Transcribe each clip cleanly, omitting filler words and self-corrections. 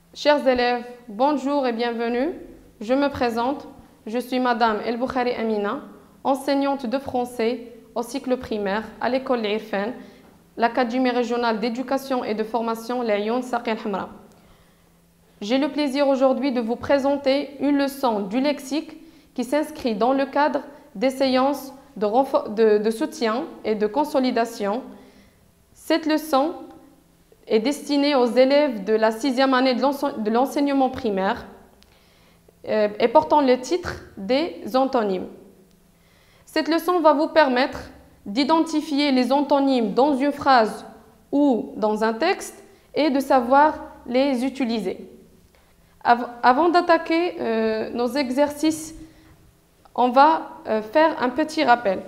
Chers élèves, bonjour et bienvenue. Je me présente, je suis Madame El Boukhari Amina, enseignante de français au cycle primaire à l'école Irfan, l'Académie régionale d'éducation et de formation Laayoune Saqi El Hamra. J'ai le plaisir aujourd'hui de vous présenter une leçon du lexique qui s'inscrit dans le cadre des séances de soutien et de consolidation. Cette leçon est destinée aux élèves de la 6e année de l'enseignement primaire et portant le titre des antonymes. Cette leçon va vous permettre d'identifier les antonymes dans une phrase ou dans un texte et de savoir les utiliser. Avant d'attaquer nos exercices, on va faire un petit rappel.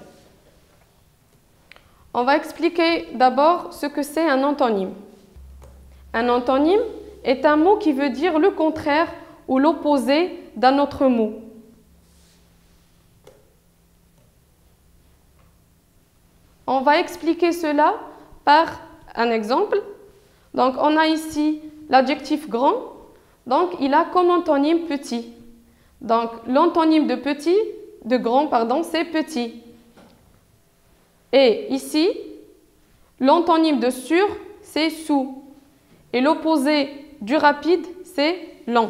On va expliquer d'abord ce que c'est un antonyme. Un antonyme est un mot qui veut dire le contraire ou l'opposé d'un autre mot. On va expliquer cela par un exemple. Donc, on a ici l'adjectif grand. Donc, il a comme antonyme petit. Donc, l'antonyme de grand, c'est petit. Et ici, l'antonyme de sûr, c'est sous. Et l'opposé du rapide, c'est lent.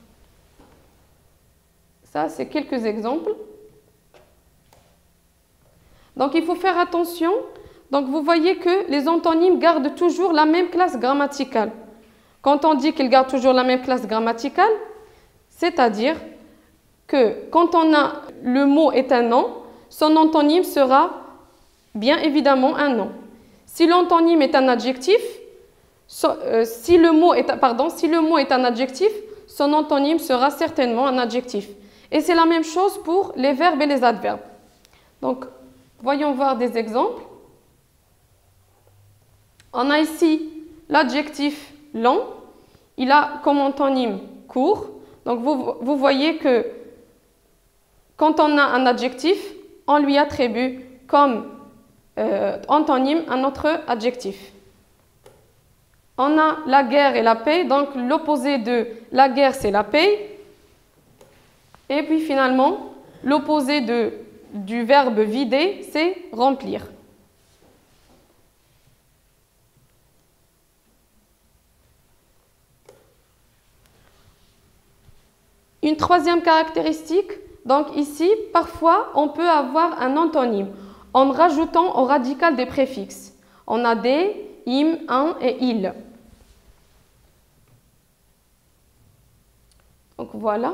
Ça, c'est quelques exemples. Donc, il faut faire attention. Donc, vous voyez que les antonymes gardent toujours la même classe grammaticale. Quand on dit qu'ils gardent toujours la même classe grammaticale, c'est-à-dire que quand le mot est un nom, son antonyme sera bien évidemment un nom. Si l'antonyme est un adjectif, si le mot est un adjectif, son antonyme sera certainement un adjectif. Et c'est la même chose pour les verbes et les adverbes. Donc, voyons voir des exemples. On a ici l'adjectif long. Il a comme antonyme court. Donc, vous voyez que quand on a un adjectif, on lui attribue comme antonyme un autre adjectif. On a la guerre et la paix, donc l'opposé de la guerre, c'est la paix. Et puis finalement, l'opposé du verbe vider, c'est remplir. Une troisième caractéristique, donc ici, parfois, on peut avoir un antonyme en rajoutant au radical des préfixes. On a des, im, un et il. Donc voilà.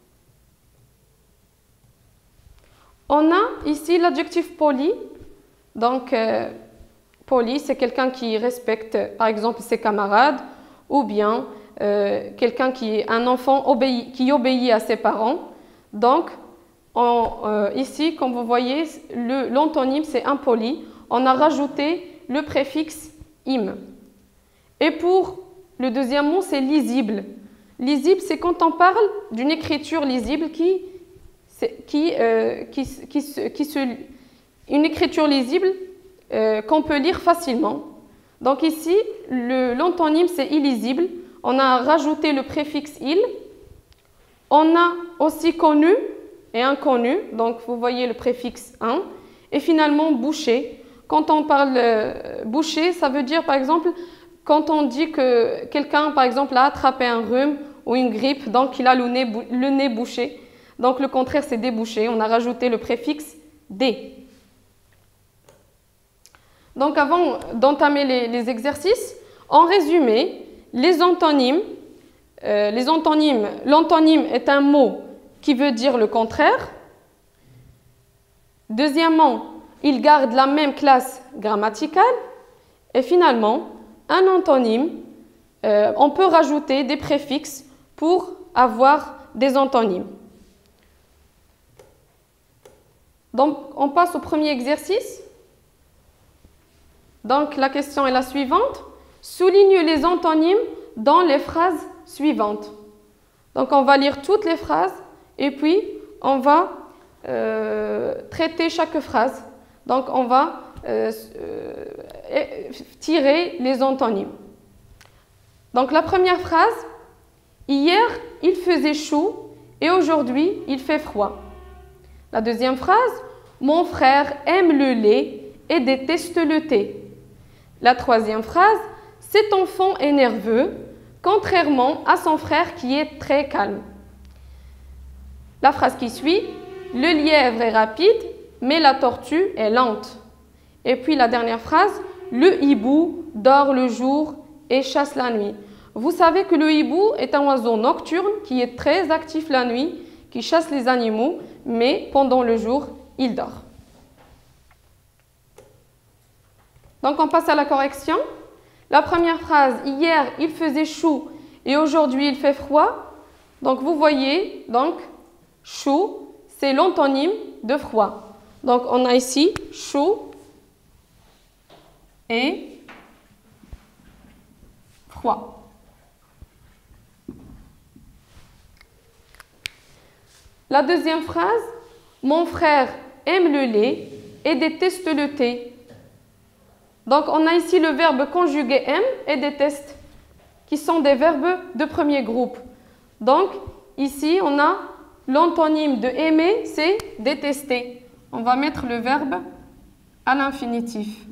On a ici l'adjectif poli. Donc, poli, c'est quelqu'un qui respecte, par exemple, ses camarades, ou bien quelqu'un qui est un enfant qui obéit à ses parents. Donc, ici, comme vous voyez, l'antonyme, c'est impoli. On a rajouté le préfixe im. Et pour le deuxième mot, c'est lisible. Lisible, c'est quand on parle d'une écriture lisible une écriture lisible qu'on peut lire facilement. Donc ici, l'antonyme, c'est illisible. On a rajouté le préfixe il. On a aussi connu et inconnu. Donc vous voyez le préfixe un. Et finalement, bouché. Quand on parle bouché, ça veut dire par exemple, quand on dit que quelqu'un, par exemple, a attrapé un rhume ou une grippe, donc il a le nez bouché. Donc le contraire, c'est débouché. On a rajouté le préfixe dé. Donc avant d'entamer les exercices, en résumé, l'antonyme est un mot qui veut dire le contraire. Deuxièmement, il garde la même classe grammaticale. Et finalement, un antonyme, on peut rajouter des préfixes pour avoir des antonymes. Donc, on passe au premier exercice. Donc, la question est la suivante. Souligne les antonymes dans les phrases suivantes. Donc, on va lire toutes les phrases et puis on va traiter chaque phrase. Donc, on va tirer les antonymes. Donc, la première phrase, Hier, il faisait chaud et aujourd'hui, il fait froid. La deuxième phrase, mon frère aime le lait et déteste le thé. La troisième phrase, cet enfant est nerveux, contrairement à son frère qui est très calme. La phrase qui suit, le lièvre est rapide, mais la tortue est lente. Et puis la dernière phrase, le hibou dort le jour et chasse la nuit. Vous savez que le hibou est un oiseau nocturne qui est très actif la nuit, qui chasse les animaux, mais pendant le jour, il dort. Donc on passe à la correction. La première phrase, hier il faisait chaud et aujourd'hui il fait froid. Donc vous voyez, donc chaud, c'est l'antonyme de froid. Donc on a ici chaud et froid. La deuxième phrase, mon frère aime le lait et déteste le thé. Donc on a ici le verbe conjugué aime et déteste, qui sont des verbes de premier groupe. Donc ici on a l'antonyme de aimer, c'est détester. On va mettre le verbe à l'infinitif.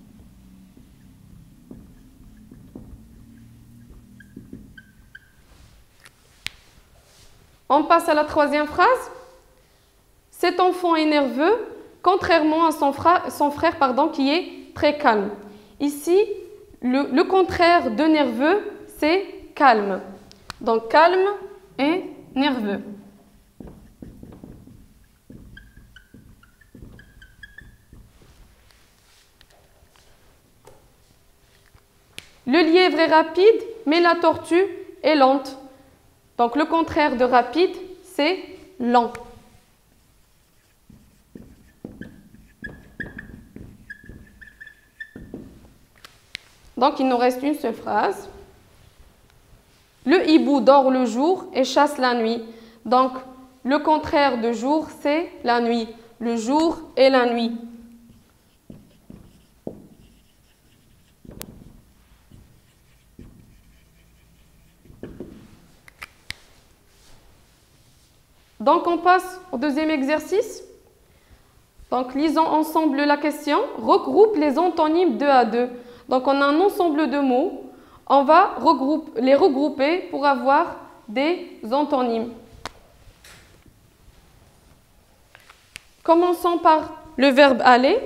On passe à la troisième phrase. Cet enfant est nerveux, contrairement à son frère qui est très calme. Ici, le contraire de nerveux, c'est calme. Donc calme et nerveux. Le lièvre est rapide, mais la tortue est lente. Donc le contraire de rapide, c'est lent. Donc il nous reste une seule phrase. Le hibou dort le jour et chasse la nuit. Donc le contraire de jour, c'est la nuit. Le jour et la nuit. Donc, on passe au deuxième exercice. Donc, lisons ensemble la question. Regroupe les antonymes 2 à 2. Donc, on a un ensemble de mots. On va les regrouper pour avoir des antonymes. Commençons par le verbe aller.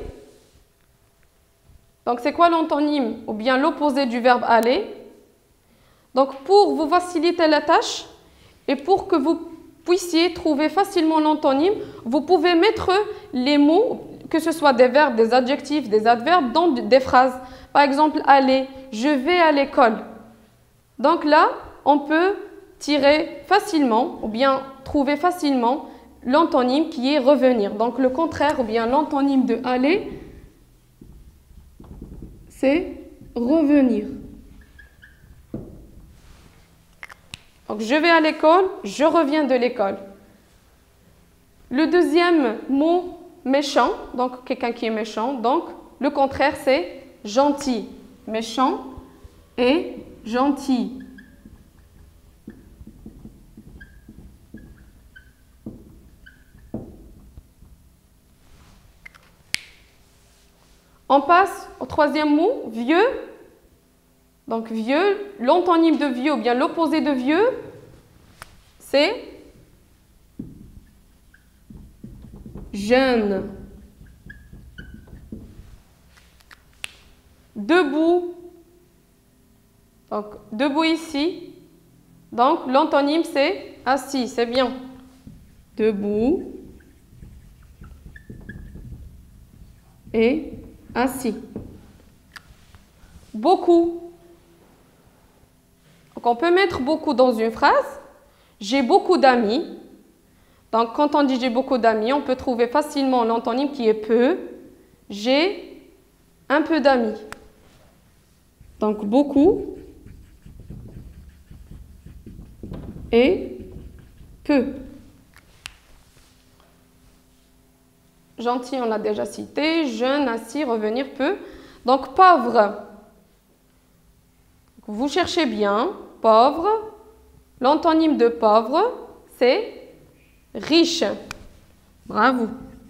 Donc, c'est quoi l'antonyme ou bien l'opposé du verbe aller? Donc, pour vous faciliter la tâche et pour que vous puissiez trouver facilement l'antonyme, vous pouvez mettre les mots, que ce soit des verbes, des adjectifs, des adverbes, dans des phrases. Par exemple, aller, je vais à l'école. Donc là, on peut tirer facilement ou bien trouver facilement l'antonyme qui est revenir. Donc le contraire ou bien l'antonyme de aller, c'est revenir. Donc, je vais à l'école, je reviens de l'école. Le deuxième mot, méchant, donc quelqu'un qui est méchant. Donc, le contraire, c'est gentil. Méchant et gentil. On passe au troisième mot, vieux. Donc, vieux, l'antonyme de vieux ou bien l'opposé de vieux, c'est jeune. Debout. Donc, debout ici. Donc, l'antonyme, c'est assis. C'est bien. Debout et assis. Beaucoup. Donc, on peut mettre beaucoup dans une phrase. J'ai beaucoup d'amis. Donc, quand on dit j'ai beaucoup d'amis, on peut trouver facilement l'antonyme qui est peu. J'ai un peu d'amis. Donc, beaucoup et peu. Gentil, on l'a déjà cité. Jeune, assis, revenir, peu. Donc, pauvre. Vous cherchez bien. Pauvre L'antonyme de pauvre, c'est riche. Bravo.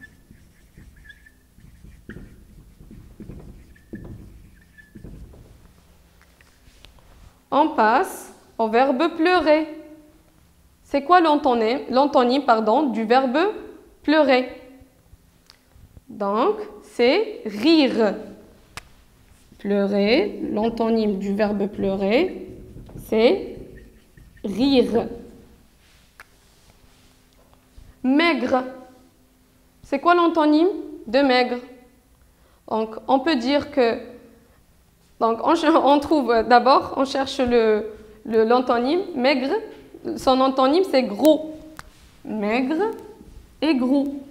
On passe au verbe pleurer. C'est quoi l'antonyme du verbe pleurer? Donc, c'est rire. Pleurer, l'antonyme du verbe pleurer, c'est rire. Maigre. C'est quoi l'antonyme de maigre? Donc, on peut dire que... Donc, on trouve d'abord, on cherche l'antonyme maigre. Son antonyme, c'est gros. Maigre et gros.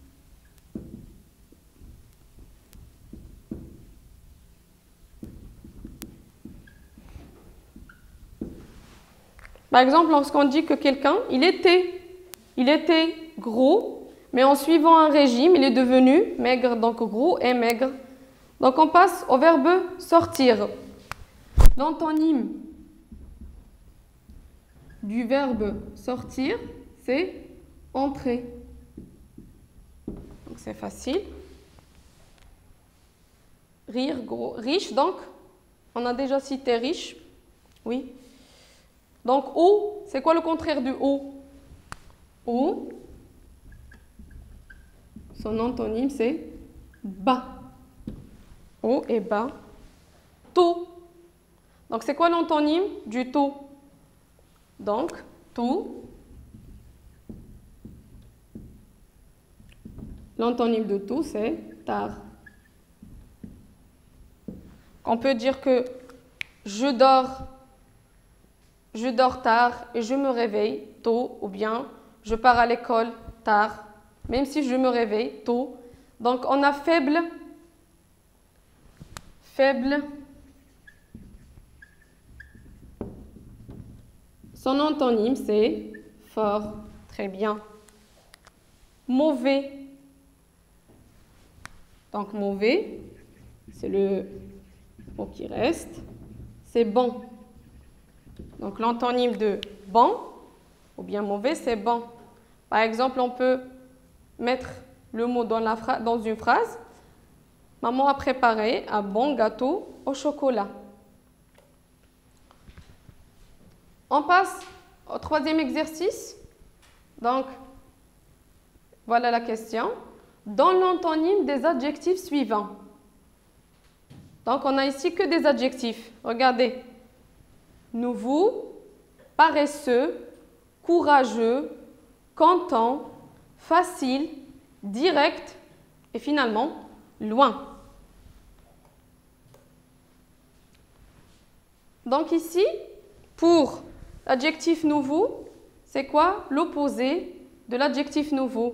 Par exemple, lorsqu'on dit que quelqu'un, il était gros, mais en suivant un régime, il est devenu maigre, donc gros et maigre. Donc, on passe au verbe sortir. L'antonyme du verbe sortir, c'est entrer. Donc, c'est facile. Rire, gros, riche, donc, on a déjà cité riche. Oui. Donc, haut, c'est quoi le contraire du haut? Haut, son antonyme, c'est bas. Haut et bas. Tôt. Donc, c'est quoi l'antonyme du tôt? Donc, tôt. L'antonyme de tôt, c'est tard. On peut dire que je dors tard et je me réveille tôt, ou bien je pars à l'école tard, même si je me réveille tôt. Donc, on a faible. Son antonyme, c'est fort. Très bien. Mauvais. Donc, mauvais, c'est le mot qui reste. C'est bon. Donc, l'antonyme de bon ou bien mauvais, c'est bon. Par exemple, on peut mettre le mot dans une phrase. Maman a préparé un bon gâteau au chocolat. On passe au troisième exercice. Donc, voilà la question. Dans l'antonyme des adjectifs suivants. Donc, on n'a ici que des adjectifs. Regardez. Nouveau, paresseux, courageux, content, facile, direct et finalement loin. Donc ici, pour l'adjectif nouveau, c'est quoi l'opposé de l'adjectif nouveau?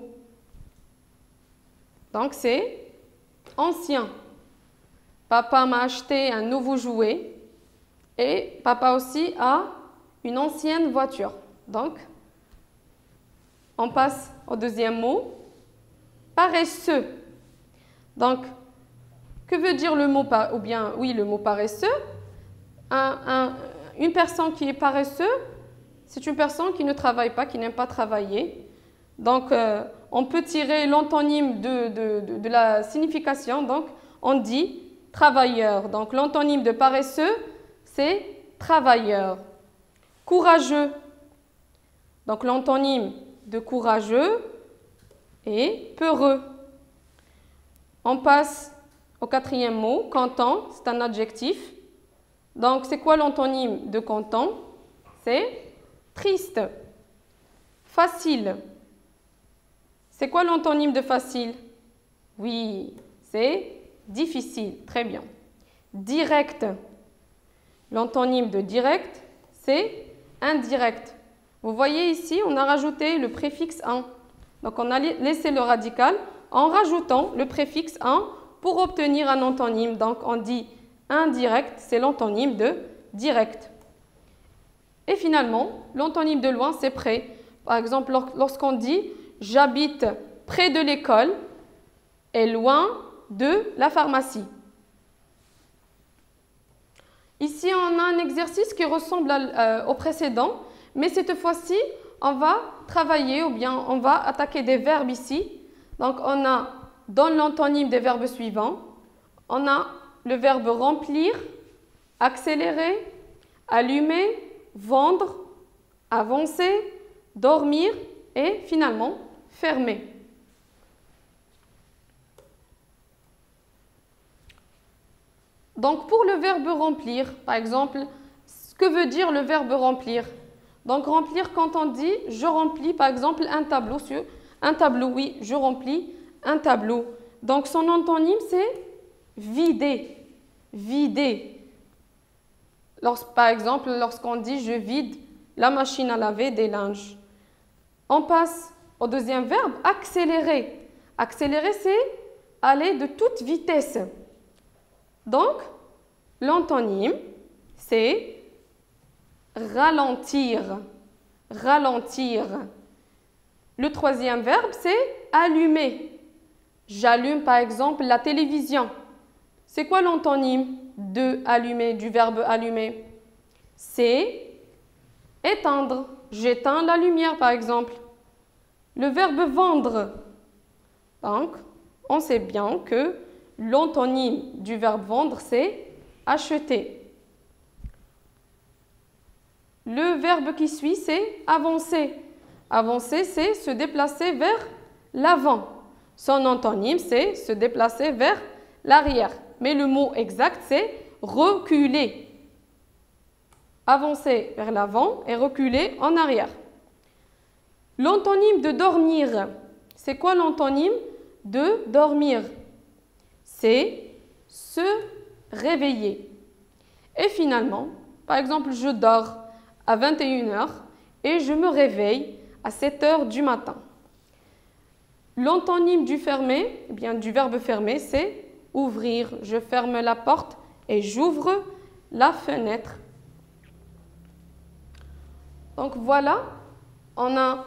Donc c'est ancien. Papa m'a acheté un nouveau jouet. Et papa aussi a une ancienne voiture. Donc, on passe au deuxième mot. Paresseux. Donc, que veut dire le mot le mot paresseux? Une personne qui est paresseuse, c'est une personne qui ne travaille pas, qui n'aime pas travailler. Donc, on peut tirer l'antonyme de la signification. Donc, on dit travailleur. Donc, l'antonyme de paresseux, c'est travailleur. Courageux. Donc, l'antonyme de courageux est peureux. On passe au quatrième mot, content, c'est un adjectif. Donc, c'est quoi l'antonyme de content? C'est triste. Facile. C'est quoi l'antonyme de facile? Oui, c'est difficile. Très bien. Direct. L'antonyme de direct, c'est indirect. Vous voyez ici, on a rajouté le préfixe « un ». Donc, on a laissé le radical en rajoutant le préfixe « un » pour obtenir un antonyme. Donc, on dit indirect, c'est l'antonyme de direct. Et finalement, l'antonyme de loin, c'est près. Par exemple, lorsqu'on dit « j'habite près de l'école et loin de la pharmacie ». Ici, on a un exercice qui ressemble au précédent, Mais cette fois-ci, on va travailler ou bien on va attaquer des verbes ici. Donc, on a dans l'antonyme des verbes suivants, on a le verbe remplir, accélérer, allumer, vendre, avancer, dormir et finalement fermer. Donc, pour le verbe remplir, par exemple, que veut dire le verbe remplir? Donc, remplir, quand on dit « je remplis », par exemple, un tableau, oui, je remplis un tableau. Donc, son antonyme, c'est vider, vider. Par exemple, lorsqu'on dit « je vide la machine à laver des linges ». On passe au deuxième verbe, accélérer. Accélérer, c'est aller de toute vitesse. Donc, l'antonyme, c'est ralentir, ralentir. Le troisième verbe, c'est allumer. J'allume par exemple la télévision. C'est quoi l'antonyme de allumer, du verbe allumer? C'est éteindre. J'éteins la lumière par exemple. Le verbe vendre. Donc, on sait bien que l'antonyme du verbe vendre, c'est acheter. Le verbe qui suit, c'est avancer. Avancer, c'est se déplacer vers l'avant. Son antonyme, c'est se déplacer vers l'arrière. Mais le mot exact, c'est reculer. Avancer vers l'avant et reculer en arrière. L'antonyme de dormir. C'est quoi l'antonyme de dormir? C'est se réveiller. Et finalement, par exemple, je dors à 21 h et je me réveille à 7 h du matin. L'antonyme du fermer, eh bien, du verbe fermer, c'est ouvrir. Je ferme la porte et j'ouvre la fenêtre. Donc voilà, on a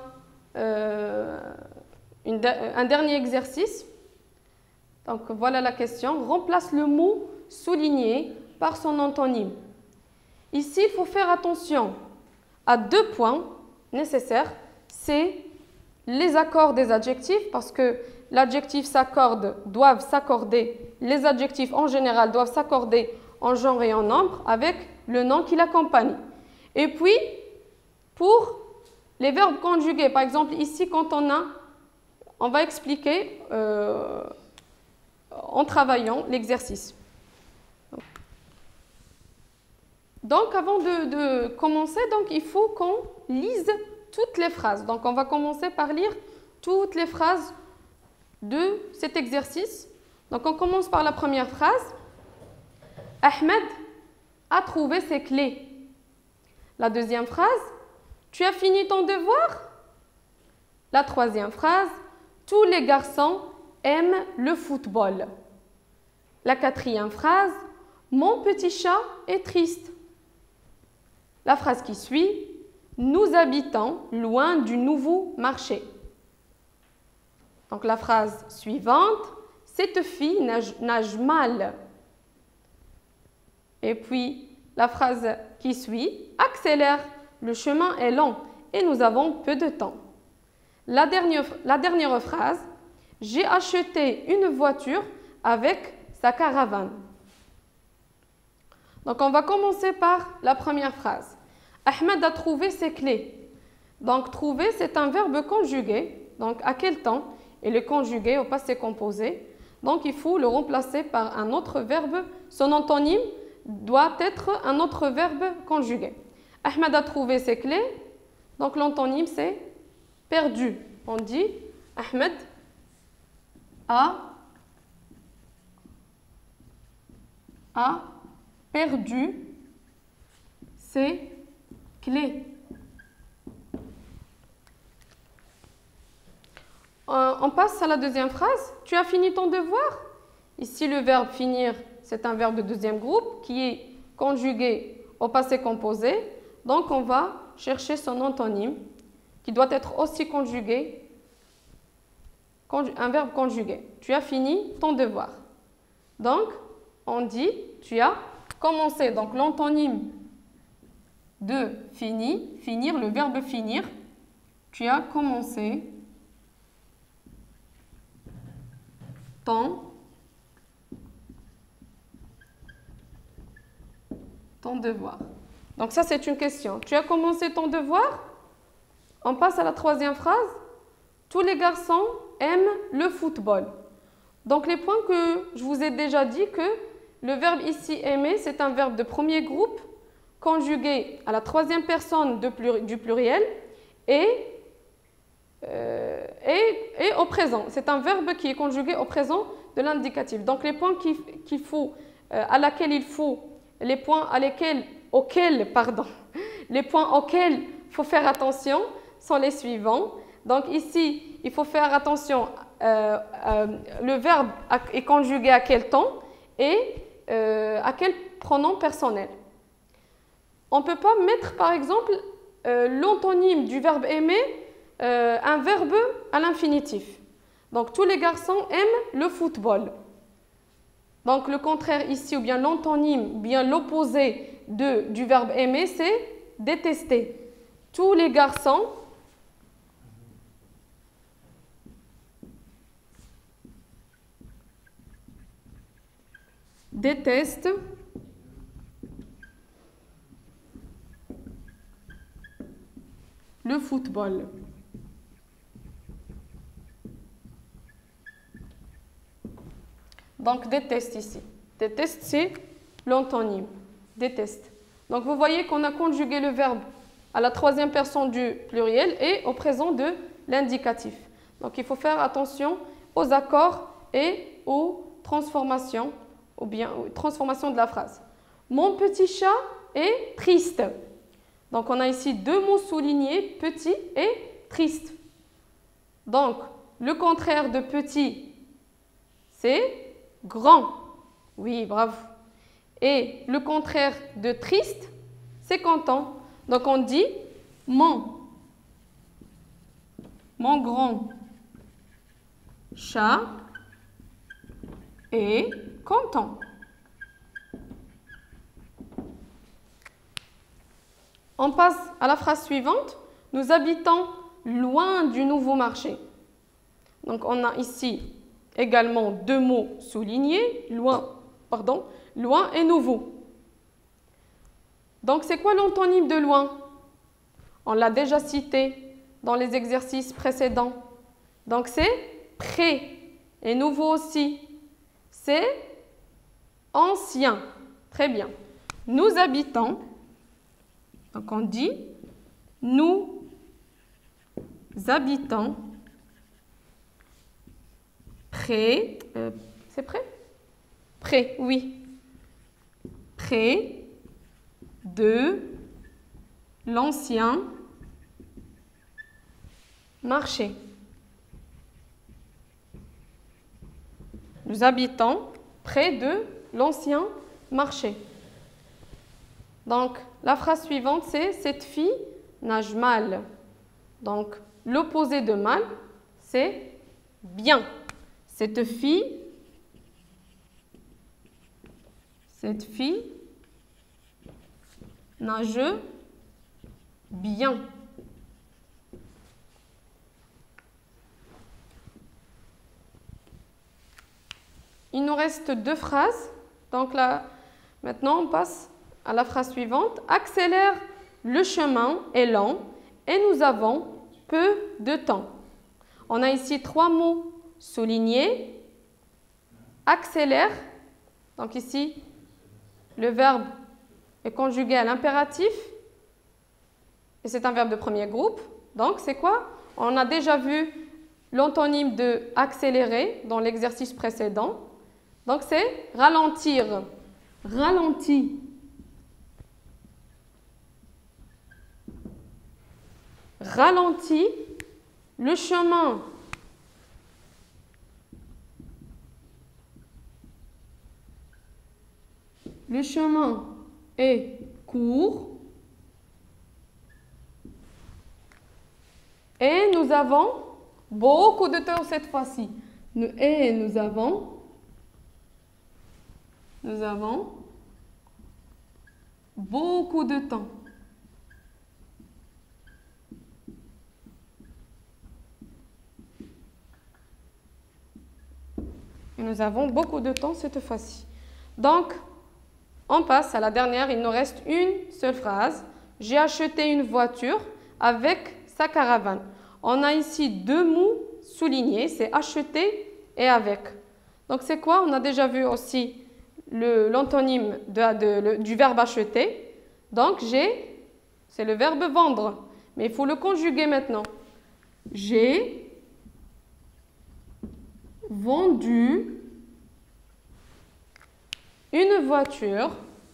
un dernier exercice. Donc voilà la question. Remplace le mot souligné par son antonyme. Ici, il faut faire attention à 2 points nécessaires. C'est les accords des adjectifs, parce que l'adjectif doivent s'accorder, les adjectifs en général doivent s'accorder en genre et en nombre avec le nom qui l'accompagne. Et puis, pour les verbes conjugués, par exemple ici, quand on va expliquer en travaillant l'exercice. Donc, avant de commencer, il faut qu'on lise toutes les phrases. Donc, on va commencer par lire toutes les phrases de cet exercice. Donc, on commence par la première phrase. Ahmed a trouvé ses clés. La deuxième phrase. Tu as fini ton devoir? La troisième phrase. Tous les garçons aiment le football. La quatrième phrase. Mon petit chat est triste. La phrase qui suit. Nous habitons loin du nouveau marché. Donc la phrase suivante. Cette fille nage mal. Et puis la phrase qui suit. Accélère. Le chemin est long et nous avons peu de temps. La dernière phrase. J'ai acheté une voiture avec sa caravane. Donc, on va commencer par la première phrase. Ahmed a trouvé ses clés. Donc, trouver, c'est un verbe conjugué. Donc, à quel temps? Il est conjugué au passé composé. Donc, il faut le remplacer par un autre verbe. Son antonyme doit être un autre verbe conjugué. Ahmed a trouvé ses clés. Donc, l'antonyme, c'est perdu. On dit Ahmed a perdu ses clés. On passe à la deuxième phrase. Tu as fini ton devoir? Ici, le verbe finir, c'est un verbe de deuxième groupe qui est conjugué au passé composé. Donc, on va chercher son antonyme qui doit être aussi conjugué, un verbe conjugué. Tu as fini ton devoir. Donc, on dit tu as commencé. Donc, l'antonyme de finir, le verbe finir. Tu as commencé ton devoir. Donc ça, c'est une question. Tu as commencé ton devoir? On passe à la troisième phrase. Tous les garçons aiment le football. Donc les points que je vous ai déjà dit que le verbe ici aimer, c'est un verbe de premier groupe conjugué à la troisième personne du pluriel et au présent. C'est un verbe qui est conjugué au présent de l'indicatif. Donc les points auxquels il faut faire attention sont les suivants. Donc ici, il faut faire attention, le verbe est conjugué à quel temps et à quel pronom personnel. On ne peut pas mettre par exemple l'antonyme du verbe aimer, un verbe à l'infinitif. Donc tous les garçons aiment le football. Donc le contraire ici, ou bien l'antonyme, ou bien l'opposé du verbe aimer, c'est détester. Tous les garçons détestent le football. Donc, déteste ici. Déteste, c'est l'antonyme. Déteste. Donc, vous voyez qu'on a conjugué le verbe à la troisième personne du pluriel et au présent de l'indicatif. Donc, il faut faire attention aux accords et aux transformations, ou bien aux transformations de la phrase. Mon petit chat est triste. Donc, on a ici deux mots soulignés, petit et triste. Donc, le contraire de petit, c'est grand. Oui, bravo. Et le contraire de triste, c'est content. Donc, on dit mon grand chat est content. On passe à la phrase suivante. Nous habitons loin du nouveau marché. Donc, on a ici également deux mots soulignés, loin et nouveau. Donc, c'est quoi l'antonyme de loin? On l'a déjà cité dans les exercices précédents. Donc, c'est près et nouveau aussi. C'est ancien. Très bien. Nous habitons. Donc, on dit nous habitons près. C'est près? Près, oui. Près de l'ancien marché. Nous habitons près de l'ancien marché. Donc, la phrase suivante, c'est « Cette fille nage mal ». Donc, l'opposé de mal, c'est « bien ». Cette fille nage bien. Il nous reste deux phrases. Donc là, maintenant, on passe à la phrase suivante. Accélère, le chemin est lent et nous avons peu de temps. On a ici trois mots soulignés. Accélère. Donc ici, le verbe est conjugué à l'impératif et c'est un verbe de premier groupe. Donc, c'est quoi? On a déjà vu l'antonyme de accélérer dans l'exercice précédent. Donc, c'est ralentir. Ralentit. Ralentit le chemin. Le chemin est court et nous avons beaucoup de temps cette fois-ci. Et nous avons beaucoup de temps. Et nous avons beaucoup de temps cette fois-ci. Donc, on passe à la dernière. Il nous reste une seule phrase. J'ai acheté une voiture avec sa caravane. On a ici deux mots soulignés. C'est acheter et avec. Donc, c'est quoi? On a déjà vu aussi l'antonyme du verbe acheter. Donc, c'est le verbe vendre. Mais il faut le conjuguer maintenant. J'ai vendu une voiture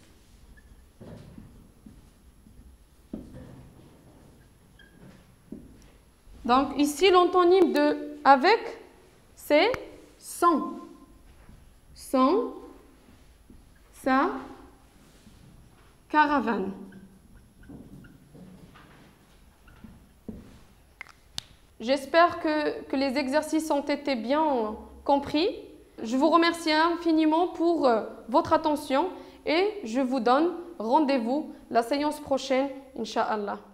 donc ici l'antonyme de avec c'est sans sa caravane. J'espère que les exercices ont été bien compris. Je vous remercie infiniment pour votre attention et je vous donne rendez-vous la séance prochaine, Inch'Allah.